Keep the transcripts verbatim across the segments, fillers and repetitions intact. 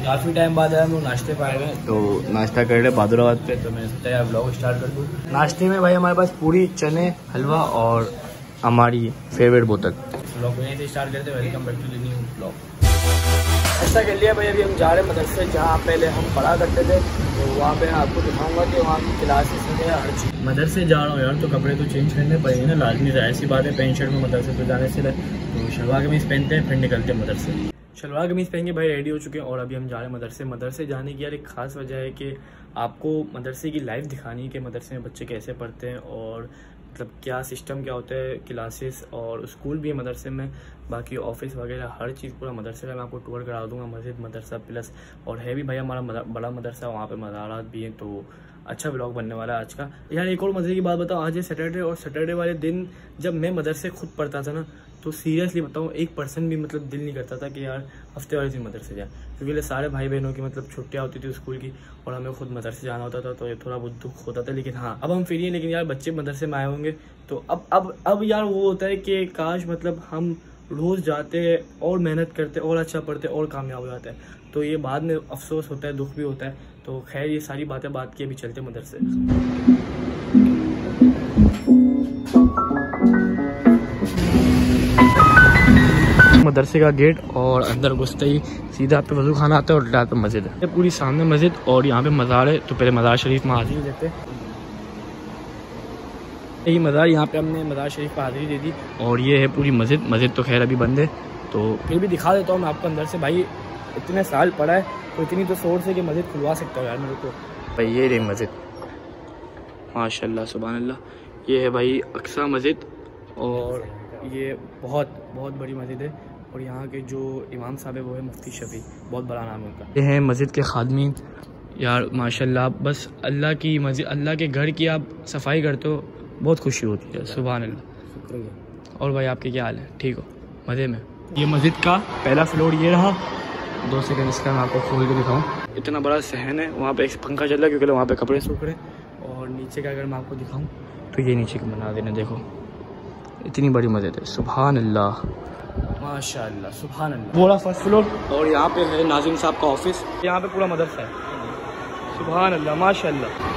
काफ़ी टाइम बाद आए हम लोग नाश्ते पे आए हैं, तो नाश्ता कर रहे बहादुराबाद पे। तो मैंने सोचा यार ब्लॉग स्टार्ट कर दूँ। नाश्ते में भाई हमारे पास पूरी, चने, हलवा और हमारी फेवरेट बोतल। ब्लॉग यहीं से स्टार्ट करते हैं। Welcome back to the new blog. ऐसा कर लिया भाई, अभी हम जा रहे हैं मदरसे जहाँ पहले हम पढ़ा करते थे, तो वहाँ पे आपको दिखाऊंगा कि वहाँ की क्लासेस वगैरह हर चीज़। मदरसे जा रहा हूँ यार, तो कपड़े तो चेंज करने पड़ेंगे ना, लाजमी है, ऐसी बात है। पैंट शर्ट में मदरसे तो जाने से तो शलवार कमीज़ पहनते हैं, फिर निकलते हैं मदरसे। शलवार कमीज़ पहन के भाई रेडी हो चुके हैं और अभी हम जा रहे हैं मदरसे। मदरसे जाने की यार एक ख़ास वजह है कि आपको मदरसे की लाइफ दिखानी है कि मदरसे में बच्चे कैसे पढ़ते हैं और मतलब क्या सिस्टम क्या होता है, क्लासेस और स्कूल भी है मदरसे में, बाकी ऑफिस वगैरह हर चीज़ पूरा मदरसे का मैं आपको टूर करा दूंगा। मस्जिद, मदरसा प्लस और है भी भाई हमारा बड़ा मदरसा, वहाँ पे मज़ारात भी हैं, तो अच्छा व्लॉग बनने वाला है आज का। यार एक और मज़े की बात बताऊँ, आज है सैटरडे और सैटरडे वाले दिन जब मैं मदरसे खुद पढ़ता था ना, तो सीरियसली बताऊँ एक परसेंट भी मतलब दिल नहीं करता था कि यार हफ्ते वाले दिन मदरसे जाए, क्योंकि सारे भाई बहनों की मतलब छुट्टियाँ होती थी स्कूल की और हमें खुद मदरसे जाना होता था, तो ये थोड़ा बहुत दुख होता था। लेकिन हाँ, अब हम फ्री हैं, लेकिन यार बच्चे मदरसे में आए होंगे, तो अब अब अब यार वो होता है कि काश मतलब हम रोज़ जाते और मेहनत करते और अच्छा पढ़ते और कामयाब हो जाते हैं, तो ये बाद में अफसोस होता है, दुख भी होता है। तो खैर ये सारी बातें बात की, अभी चलते मदरसे। मदरसे का गेट और अंदर घुसते ही सीधा पे वजू खाना आता है और डाल पे मस्जिद है, पूरी सामने मस्जिद और यहाँ पे मज़ार है। तो पहले मज़ार शरीफ में हाजिरी देते, यही मज़ार, यहाँ पे हमने मज़ार शरीफ पर हाजिरी दे दी और ये है पूरी मस्जिद। मस्जिद तो खैर अभी बंद है, तो फिर भी दिखा देता हूँ मैं आपको अंदर से। भाई इतने साल पढ़ा है तो इतनी तो सोर्स है कि मस्जिद खुलवा सकता हूँ यार मेरे को। भाई ये रही मस्जिद, माशाल्लाह सुभान अल्लाह। ये है भाई अक्सा मस्जिद और ये बहुत बहुत बड़ी मस्जिद है और यहाँ के जो इमाम साहब है वो है मुफ्ती शफी, बहुत बड़ा नाम है उनका। ये है मस्जिद के खादमीन यार, माशाल्लाह। बस अल्लाह की मस्जिद, अल्लाह के घर की आप सफाई करते हो, बहुत खुशी होती है, सुभान अल्लाह। शुक्रिया। और भाई आपके क्या हाल है, ठीक हो, मज़े में? ये मस्जिद का पहला फ्लोर ये रहा। दो सेकंड इसका मैं आपको खोल के दिखाऊँ। इतना बड़ा सहन है, वहाँ पे एक पंखा चल रहा है क्योंकि वहाँ पे कपड़े सूख रहे। और नीचे का अगर मैं आपको दिखाऊँ तो ये नीचे का बना देना, देखो इतनी बड़ी मस्जिद है, सुभान अल्लाह, माशाअल्लाह, सुभान अल्लाह। बोला फर्स्ट फ्लोर और यहाँ पे है नाज़िम साहब का ऑफिस, यहाँ पे पूरा मदरसा है, सुभान अल्लाह, माशाअल्लाह।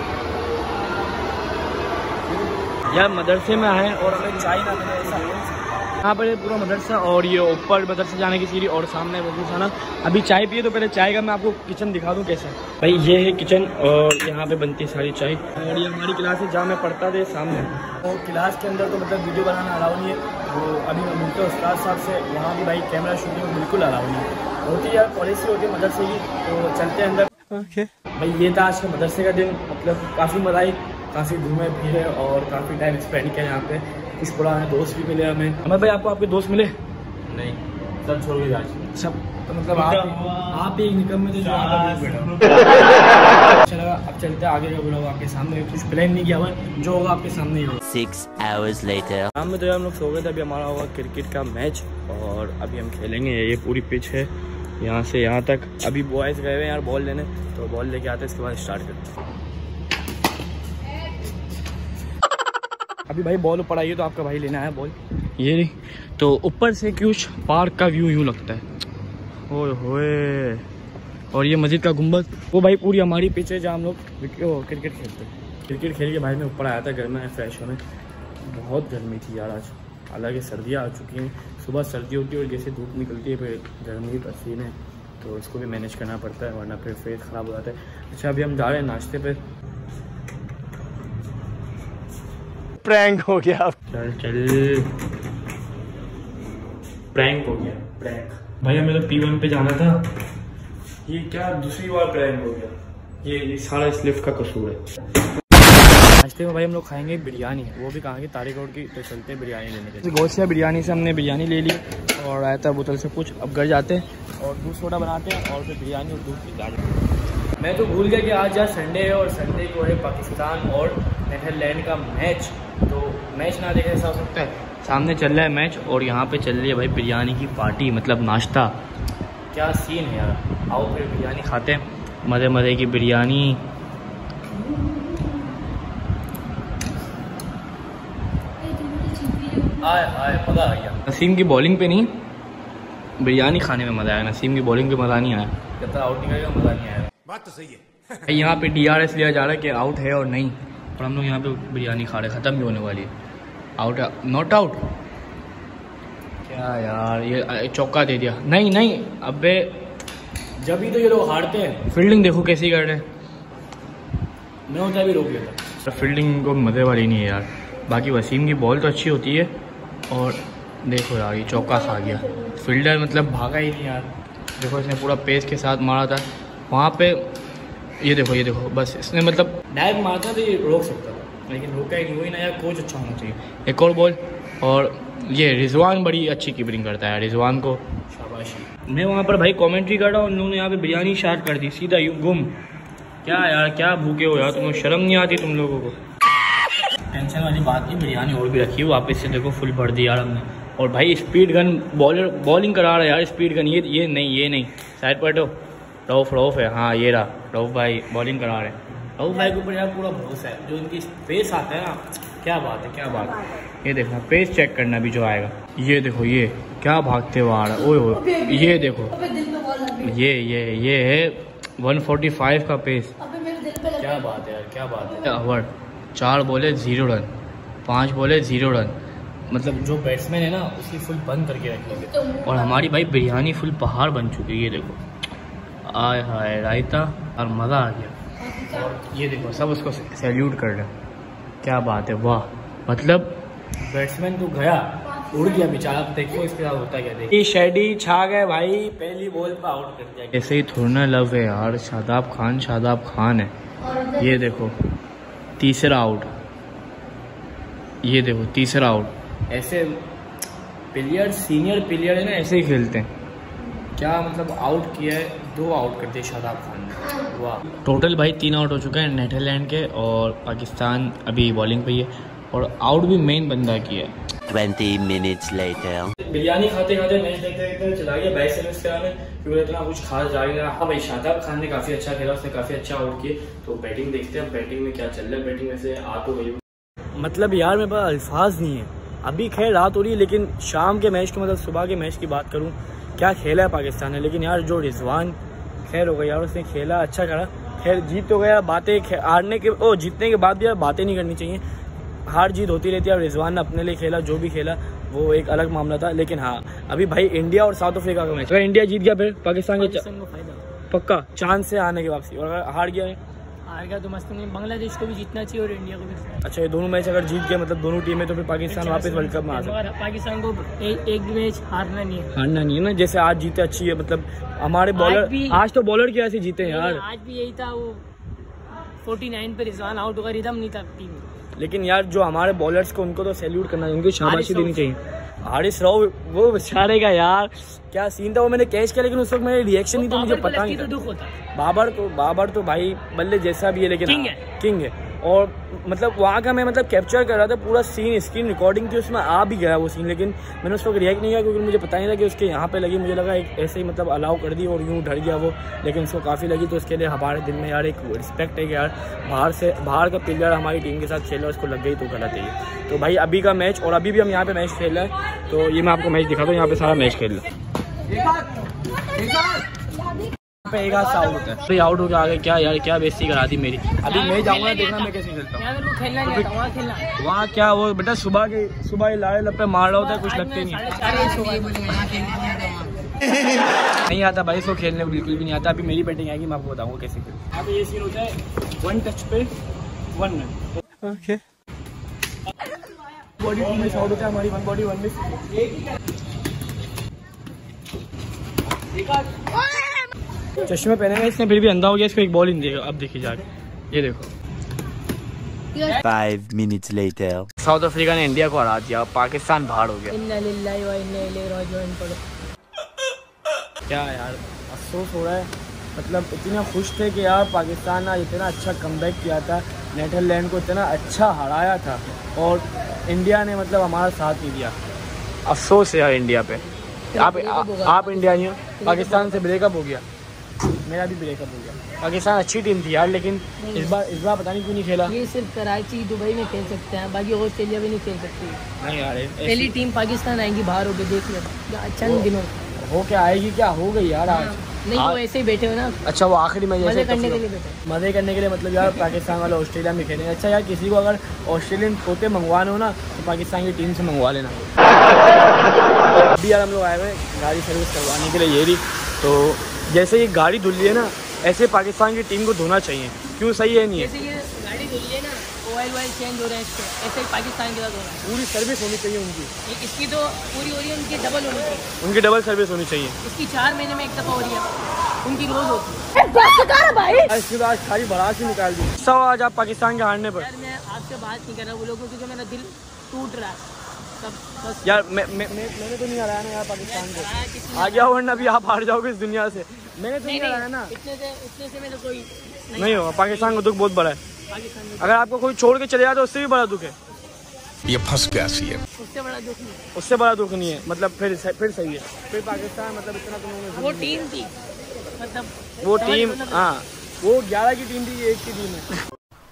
यार मदरसे में आए और हमें चाय ना मिले ऐसा हो। यहाँ पर पूरा मदरसा और ये ऊपर मदरसे जाने की सीढ़ी और सामने वजू खाना। अभी चाय पिए तो पहले चाय का मैं आपको किचन दिखा दूँ कैसे। भाई ये है किचन और यहाँ पे बनती है सारी चाय और ये हमारी क्लास है जहाँ मैं पढ़ता था सामने। तो क्लास के अंदर तो मतलब वीडियो बनाना अलाउ नहीं है, तो अभी मैं मिलता हूँ उस्ताद साहब से, वहाँ भी भाई कैमरा शूटिंग बिल्कुल अलाउ नहीं है, होती है यार पॉलिसी होती है मदरसे की। तो चलते हैं अंदर। ओके भाई ये था आज का मदरसे का दिन, मतलब काफ़ी मज़ा आई, काफ़ी घूमे फिरे और काफ़ी टाइम स्पेंड किया यहाँ पे। कुछ पुराने दोस्त भी मिले हमें। हमें भाई आपको आपके दोस्त मिले? नहीं, सब छोड़ के जा सब, तो मतलब आप आप भी एक निकम में थे जो अच्छा लगा। अब चलते हैं आगे का ब्लॉग आपके सामने, कुछ प्लान नहीं किया हुआ, जो होगा आपके सामने ही होगा। सिक्स आवर्स लेटर शाम में तो हम लोग सो गए थे, अभी हमारा होगा क्रिकेट का मैच और अभी हम खेलेंगे। ये पूरी पिच है यहाँ से यहाँ तक। अभी बॉयज गए हुए हैं यार बॉल लेने, तो बॉल लेके आते हैं, इसके बाद स्टार्ट करते हैं। अभी भाई बॉल ऊपर आई है तो आपका भाई लेना है बॉल, ये नहीं तो ऊपर से कुछ पार्क का व्यू यूँ लगता है, ओए होए। और ये मस्जिद का गुंबद, वो भाई पूरी हमारी पिच है जहाँ हम लोग क्रिकेट खेलते हैं। क्रिकेट खेल के भाई मैं ऊपर आया था घर में फ्रेश होने, बहुत गर्मी थी यार आज, हालांकि सर्दियाँ आ चुकी हैं, सुबह सर्दी होती है और जैसे धूप निकलती है फिर गर्मी पसीने, तो इसको भी मैनेज करना पड़ता है वरना फिर फेस ख़राब हो जाता है। अच्छा अभी हम जा रहे हैं नाश्ते पे। प्रैंक हो गया, चल चल प्रैंक हो गया, प्रैंक। भाई हमें तो पी वन पे जाना था, ये क्या दूसरी बार प्रैंक हो गया, ये, ये सारा इस लिफ्ट का कसूर है। नाश्ते में भाई हम लोग खाएंगे बिरयानी, वो भी कहाँ की, तारिक रोड की, तो चलते हैं बिरयानी लेने के लिए। गोश्त बिरयानी से हमने बिरयानी ले ली और आया था बोतल से कुछ, अब घर जाते हैं और दूध सोडा बनाते हैं और फिर बिरयानी और दूध पीते हैं। मैं तो भूल गया कि आज यार संडे है और संडे को है पाकिस्तान और नीदरलैंड का मैच, तो मैच ना देखे ऐसा हो सकता है। सामने चल रहा है मैच और यहाँ पे चल रही है भाई बिरयानी की पार्टी, मतलब नाश्ता, क्या सीन है यार। आओ फिर बिरयानी खाते हैं, मज़े मज़े की बिरयानी। आए आए मज़ा आ गया। नसीम की बॉलिंग पे नहीं, बिरयानी खाने में मज़ा आया, नसीम की बॉलिंग पे मज़ा नहीं आया। जब तक आउट नहीं करेगा मज़ा नहीं आएगा। बात तो सही है। यहाँ पे डी आर एस लिया जा रहा है कि आउट है और नहीं, और हम लोग यहाँ पे बिरयानी खा रहे हैं, ख़त्म भी होने वाली है। आउट नॉट आउट क्या यार, ये चौका दे दिया। नहीं नहीं अबे जब ही तो ये लोग हारते हैं। फील्डिंग देखो कैसी कर रहे हैं, मैं होता भी रोक लेता। फील्डिंग को मज़े वाली नहीं है यार। बाकी वसीम की बॉल तो अच्छी होती है, और देखो यार ये चौका खा गया। फील्डर मतलब भागा ही नहीं यार। देखो इसने पूरा पेस के साथ मारा था वहाँ पे, ये देखो ये देखो बस इसने मतलब डायरेक्ट मारता तो ये रोक सकता था, लेकिन रोका ही नहीं। वही ना यार, कोच अच्छा होना चाहिए। एक और बॉल, और ये रिजवान बड़ी अच्छी कीपरिंग करता है, रिजवान को शाबाशी। मैं वहाँ पर भाई कमेंट्री कर रहा हूँ, उन्होंने यहाँ पे बिरयानी स्टार्ट कर दी सीधा यूँ गुम। क्या यार क्या भूखे हो यार, तुम्हें शर्म नहीं आती तुम लोगों को? टेंशन वाली बात नहीं, बिरयानी और भी रखी है वापस से, देखो फुल भर दी यार हमने। और भाई स्पीड गन बॉलर बॉलिंग करा रहा है यार, स्पीड गन। ये ये नहीं ये नहीं साइड पर हटो। रऊफ रऊफ है, हाँ ये रहा रऊफ भाई बॉलिंग करा रहे हैं। रऊफ भाई के ऊपर यार पूरा भरोसा है, जो इनकी पेस आता है ना, क्या बात है क्या बात है। ये देखना पेस चेक करना भी जो आएगा। ये देखो ये क्या भागते हुए आ रहा है, ओए ओए ये देखो, ये ये ये है वन फोर्टी फाइव का पेस। क्या बात है यार क्या बात है। ओवर चार बोले जीरो रन, पाँच बोले जीरो रन, मतलब जो बैट्समैन है ना उसकी फुल बंद करके रखेंगे। और हमारी भाई बिरयानी फुल पहाड़ बन चुकी है। ये देखो आय हाय रायता, और मज़ा आ गया। और ये देखो सब उसको सैल्यूट कर रहे हैं, क्या बात है वाह। मतलब बैट्समैन तो गया, उड़ गया बेचारा। देखो इसके साथ होता क्या, देखिए शेडी छा गए भाई, पहली बॉल पर आउट कर दिया। ऐसे ही थोड़ा ना लव है यार, शादाब खान शादाब खान है। ये देखो तीसरा आउट, ये देखो तीसरा आउट। ऐसे प्लेयर सीनियर प्लेयर है ना, ऐसे ही खेलते हैं। क्या मतलब आउट किया है, दो आउट कर दिए शादाब खान ने, वाह। टोटल भाई तीन आउट हो चुके हैं नीदरलैंड के, और पाकिस्तान अभी बॉलिंग पे ही है, और आउट भी मेन बंदा किया है। ट्वेंटी मिनट्स लेटर बिरयानी खाते खाते मैच देखते देखते चला गया बाईस सर्विस कराने, क्योंकि इतना कुछ खास जा रहा। हाँ भाई शादाब खान ने काफी अच्छा खेला, उसने काफी अच्छा आउट किए। तो बैटिंग देखते हैं बैटिंग में क्या चल रहा है। बैटिंग में से आ तो गई, मतलब यार मेरे पास अल्फाज नहीं है। अभी खैर रात हो रही है, लेकिन शाम के मैच की मतलब सुबह के मैच की बात करूँ, क्या खेला है पाकिस्तान ने। लेकिन यार जो रिजवान खैर हो गया यार, उसने खेला अच्छा करा। खैर जीत तो गया, बातें हारने के ओ जीतने के बाद भी यार बातें नहीं करनी चाहिए, हार जीत होती रहती है। और रिजवान ने अपने लिए खेला, जो भी खेला वो एक अलग मामला था। लेकिन हाँ अभी भाई इंडिया और साउथ अफ्रीका का मैच, अगर इंडिया जीत गया फिर पाकिस्तान के पक्का चांस से आने की वापसी, और अगर हार गया है हार गया तो मस्त नहीं। बांग्लादेश को भी जीतना चाहिए और इंडिया को भी। अच्छा ये दोनों मैच अगर जीत गए मतलब दोनों टीमें, तो फिर पाकिस्तान वापस वर्ल्ड कप में आ सकता है। पाकिस्तान को एक, एक मैच हारना नहीं है, हारना नहीं है ना। जैसे आज जीते अच्छी है, मतलब हमारे बॉलर आज, आज तो बॉलर की ऐसे जीते यार। आज भी यही था, वो उनचास पे रिजवान आउट होगा, रिदम नहीं था टीम। लेकिन यार जो हमारे बॉलर्स को, उनको तो सैल्यूट करना चाहिए, उनको शाबाशी देनी चाहिए। हारिस राव वो बेचारे का यार क्या सीन था, वो मैंने कैच किया लेकिन उस वक्त मेरे रिएक्शन नहीं था, मुझे पता नहीं था। बाबर तो बाबर तो भाई बल्ले जैसा भी है, लेकिन किंग है, किंग है। और मतलब वहाँ का मैं मतलब कैप्चर कर रहा था पूरा सीन, स्क्रीन रिकॉर्डिंग थी उसमें आ भी गया वो सीन, लेकिन मैंने उस वक्त रिएक्ट नहीं किया क्योंकि मुझे पता नहीं था कि उसके यहाँ पे लगी। मुझे लगा एक ऐसे ही मतलब अलाउ कर दी और यूँ डर गया वो, लेकिन उसको काफ़ी लगी। तो उसके लिए हमारे दिल में यार एक रिस्पेक्ट है कि यार बाहर से बाहर का प्लेयर हमारी टीम के साथ खेल रहा है, उसको लग गई तो गलत है ये। तो भाई अभी का मैच, और अभी भी हम यहाँ पे मैच खेल रहे हैं, तो ये मैं आपको मैच दिखाता हूँ। यहाँ पे सारा मैच खेल रहा है, एक हाथ आउट होता है, आउट हो गया आगे। क्या यार क्या बेइज्जती करा दी मेरी। अभी मैं जाऊंगा देखना मैं कैसे खेलता हूँ वहाँ। क्या वो बेटा सुबह के सुबह ही लाड़े लप्पे मार रहा होता है, कुछ लगते नहीं नहीं आता भाई इसको खेलने बिल्कुल भी नहीं आता। अभी मेरी बैटिंग आएगी, मैं आपको बताऊंगा कैसे खेलते। अभी ये सीन होता है वन टच पे one run. Okay body to miss out होता है हमारी, वन बॉडी वन मिस। चश्मे पहने हैं इसने, फिर भी अंधा हो गया, इसको एक बॉल ही नहीं देगा। अब देखिए जाके, ये देखो five minutes later South Africa ने इंडिया को हरा दिया, पाकिस्तान बाहर हो गया। इन्ना लिल्लाहि व इन्ना इलैहि राजिऊन पढ़ो। क्या यार अफसोस हो रहा है, मतलब इतना खुश थे कि यार पाकिस्तान ने इतना अच्छा कमबैक किया था, नीदरलैंड को इतना अच्छा हराया था, और इंडिया ने मतलब हमारा साथ नहीं दिया। अफसोस है यार इंडिया पे। आप आप इंडिया नहीं हो, पाकिस्तान से ब्रेकअप हो गया, मेरा भी ब्रेकअप हो गया। पाकिस्तान अच्छी टीम थी यार, लेकिन इस बार इस बार पता नहीं क्यों नहीं खेला। ये सिर्फ कराची दुबई में खेल सकते हैं, बाकी ऑस्ट्रेलिया भी नहीं खेल सकती। नहीं यार पहली टीम पाकिस्तान आएगी बाहर होके, देख लो चंद दिनों हो क्या आएगी, क्या हो गई यार आज। नहीं वो ऐसे ही बैठे हो ना। अच्छा वो आखिरी मैच मजे करने के लिए बैठे, मजे करने के लिए। मतलब यार पाकिस्तान वाले ऑस्ट्रेलिया में खेलेंगे। अच्छा यार किसी को अगर ऑस्ट्रेलियन तोते मंगवाने हो ना तो पाकिस्तान की टीम से मंगवा लेना। अभी यार हम लोग आए हुए हैं गाड़ी सर्विस करवाने के लिए येरी। तो जैसे ये गाड़ी धुल है ना ऐसे पाकिस्तान की टीम को धोना चाहिए। क्यों सही है नहीं है? जैसे ये गाड़ी धुल है ना ऑयल वायल चेंज हो रहा है इसके, ऐसे ही पाकिस्तान के साथ हो रहा है। पूरी सर्विस होनी चाहिए उनकी। इसकी तो पूरी हो रही है, उनकी डबल होनी चाहिए। उनकी डबल सर्विस होनी चाहिए। इसकी चार महीने में एक दफ़ा हो रही है, उनकी रोज होती है भाई। इसके बाद सारी भड़ास ही निकाल दी। सब आज आप पाकिस्तान के हारने पर। यार मैं आपसे बात नहीं कर रहा वो लोगों क्योंकि मेरा दिल टूट रहा है सब बस। यार मैं, मैं, मैं, मैंने तो नहीं हराया ना यार पाकिस्तान को। आ गया वरना अभी आप हार जाओगे इस दुनिया से। मैंने तो नहीं हराया ना। इतने से इतने से मेरे कोई नहीं होगा। पाकिस्तान का दुख बहुत बड़ा है। पाकिस्तान में अगर आपको कोई छोड़ के चले जाए तो उससे भी बड़ा दुख है। ये फंस गया सी है। उससे बड़ा दुख नहीं, उससे बड़ा दुख नहीं है। मतलब फिर फिर सही है। फिर पाकिस्तान मतलब इतना तो नहीं। वो टीम थी मतलब वो टीम हाँ वो ग्यारह की टीम थी, एक की टीम है।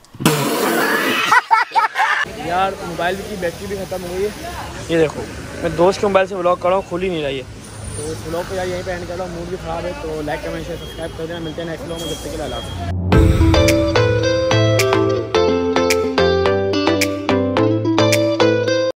यार मोबाइल की बैटरी भी खत्म हो गई है। ये देखो मैं दोस्त के मोबाइल से व्लॉग कर रहा हूँ, खुल ही नहीं रही है। तो इस व्लॉग को यार यहीं पे एंड कर रहा हूँ। मूड भी खराब है। तो लाइक कमेंट शेयर सब्सक्राइब कर देना। मिलते हैं नेक्स्ट व्लॉग में। जब तक के लिए अल्लाह हाफ़िज़।